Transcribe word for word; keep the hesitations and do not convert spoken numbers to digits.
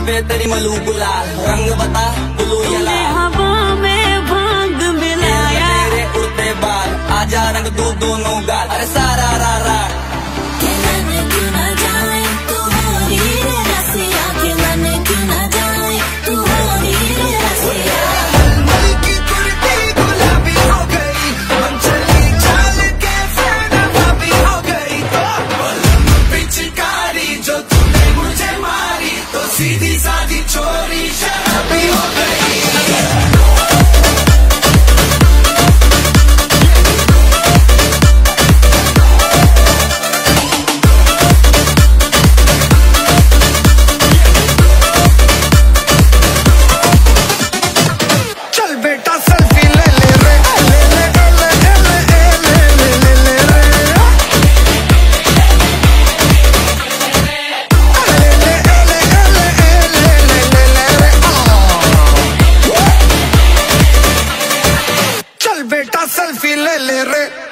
पे तेरी मलू गुलाल, रंग बता ब्लू या लाल, हवा में भांग मिलाया तेरे उड़ते बाल, आजा रंग दो दोनों गाल, अरे सारा रा रा सीधी साधी चोरी शराबी हो गई। चल बेटा सेल्फी ले ले रे, ले ले ले ले ले ले ले ले ले रे, चल बेटा सेल्फी ले ले रे।